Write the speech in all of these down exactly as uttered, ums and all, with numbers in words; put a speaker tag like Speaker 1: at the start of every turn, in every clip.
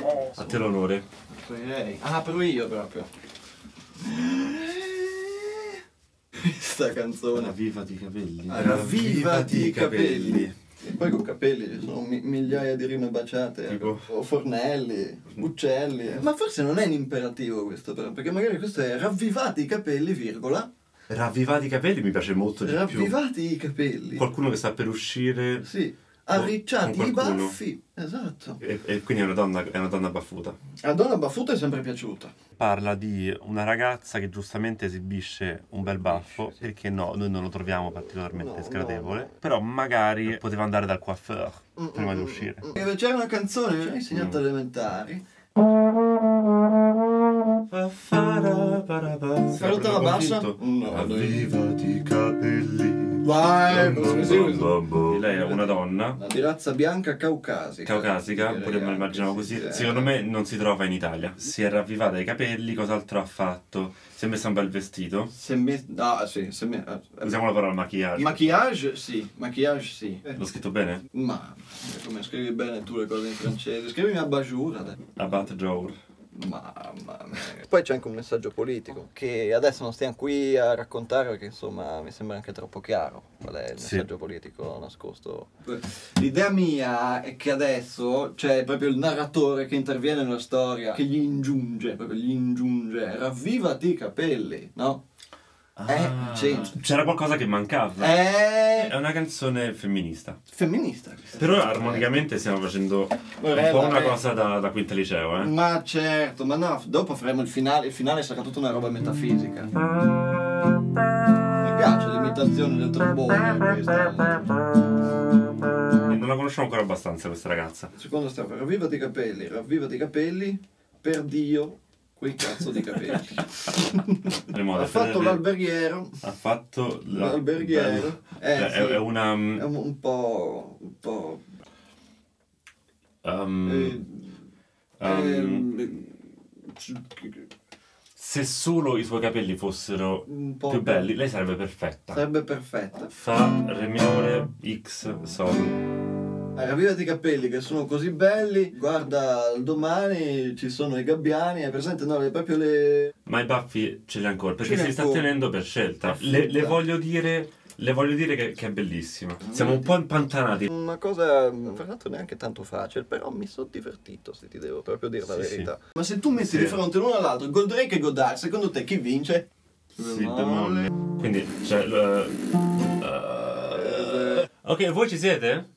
Speaker 1: Oh,
Speaker 2: a te l'onore.
Speaker 1: Ah, però io proprio. Questa canzone.
Speaker 2: Ravvivati i capelli.
Speaker 1: Ravvivati i capelli. E poi con capelli ci sono mi migliaia di rime baciate,
Speaker 2: tipo
Speaker 1: o fornelli, uccelli. Ma forse non è un imperativo questo però, perché magari questo è ravvivati i capelli, virgola.
Speaker 2: Ravvivati i capelli mi piace molto di
Speaker 1: ravvivati
Speaker 2: più.
Speaker 1: Ravvivati i capelli.
Speaker 2: Qualcuno che sta per uscire.
Speaker 1: Sì. Arricciati
Speaker 2: i
Speaker 1: baffi. Esatto.
Speaker 2: E, e quindi è una donna, è una donna baffuta.
Speaker 1: La donna baffuta è sempre piaciuta.
Speaker 2: Parla di una ragazza che giustamente esibisce un bel baffo, perché no, noi non lo troviamo particolarmente
Speaker 1: no,
Speaker 2: sgradevole,
Speaker 1: no, no.
Speaker 2: però magari poteva andare dal coiffeur mm, prima mm, di uscire.
Speaker 1: Mm. C'era una canzone che ci ha insegnato mm. elementari. Fai tutta la bassa? No, ravvivati i capelli. Vai, così. Lei è una donna. Di razza bianca caucasica. Caucasica, pure me lo immaginavo così. Sì, secondo me non si trova in Italia. Si è ravvivata i capelli, cos'altro ha fatto? Si è messa un bel vestito. Si è messa. No, sì, si è messa. Usiamo la parola maquillage. Maquillage, sì. Maquillage, sì. L'ho scritto bene? Ma come scrivi bene tu le cose in francese? Scrivimi a Bajour. Abat jour. Mamma mia. Poi c'è anche un messaggio politico che adesso non stiamo qui a raccontare perché insomma mi sembra anche troppo chiaro qual è il messaggio sì. politico nascosto. L'idea mia è che adesso c'è proprio il narratore che interviene nella storia, che gli ingiunge, proprio gli ingiunge, ravvivati i capelli, no? Ah, eh, c'era qualcosa che mancava. Eh... È una canzone femminista. Femminista. Però armonicamente stiamo facendo Morella, un po' una eh. cosa da, da quinta liceo, eh? Ma certo, ma no, dopo faremo il finale. Il finale sarà tutta una roba metafisica. Mi piace l'imitazione del trombone questa. Non la conosciamo ancora abbastanza questa ragazza. Seconda strofa, ravvivati i capelli, ravvivati i capelli, per Dio. Quei cazzo di capelli. Ha fatto l'alberghiero. Ha fatto l'alberghiero. Eh, è, sì. è una. È un, un po'. Un po'. Um, eh, um, eh, se solo i suoi capelli fossero più belli, lei sarebbe perfetta. Sarebbe perfetta. Fa, re minore, X, sol. Ravvivati i capelli che sono così belli, guarda domani ci sono i gabbiani, è presente? No, le, proprio le... Ma i baffi ce li ha ancora, perché si sta tenendo per scelta. Le, le voglio dire, le voglio dire che, che è bellissima. Siamo un po' impantanati. Una cosa, fra l'altro neanche tanto facile, però mi sono divertito, se ti devo proprio dire la sì, verità. Sì. Ma se tu metti sì. di fronte l'uno all'altro, Goldrake e Godard, secondo te chi vince? Si bemolle. Quindi, cioè... Uh, uh, ok, voi ci siete?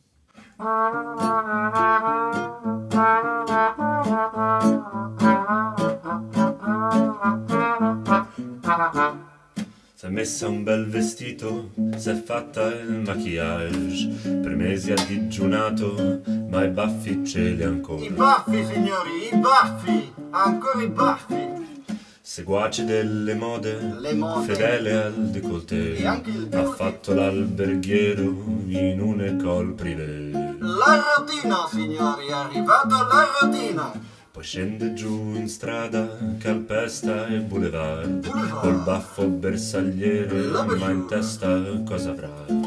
Speaker 1: Si è messa un bel vestito, si è fatta il maquillage, per mesi ha digiunato, ma i baffi ce li ha ancora. I baffi, signori, i baffi, ancora i baffi. Seguace delle mode, mode, fedele al décolleté, ha fatto l'alberghiero in un'école privée. L'arrotino, signori, è arrivato l'arrotino. Poi scende giù in strada, calpesta e boulevard, boulevard. Col baffo bersagliere, ma in testa cosa avrà?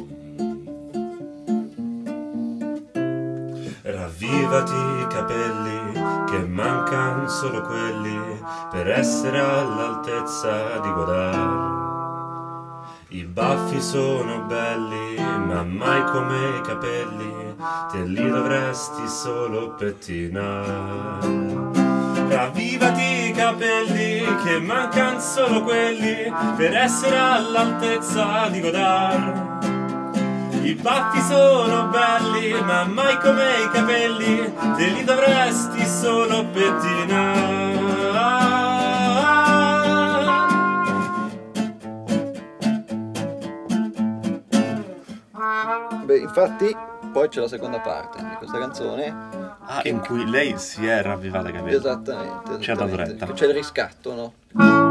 Speaker 1: Ravvivati i capelli, che mancan solo quelli per essere all'altezza di Godard. I baffi sono belli, ma mai come i capelli, te li dovresti solo pettinare. Ravvivati i capelli, che mancan solo quelli per essere all'altezza di Godard. I baffi sono belli, ma mai come i capelli, te li dovresti solo pettinare. Beh, infatti, poi c'è la seconda parte di questa canzone. Ah, che... in cui lei si è ravvivata i capelli. Esattamente. esattamente. Ci ha dato retta. C'è il riscatto, no?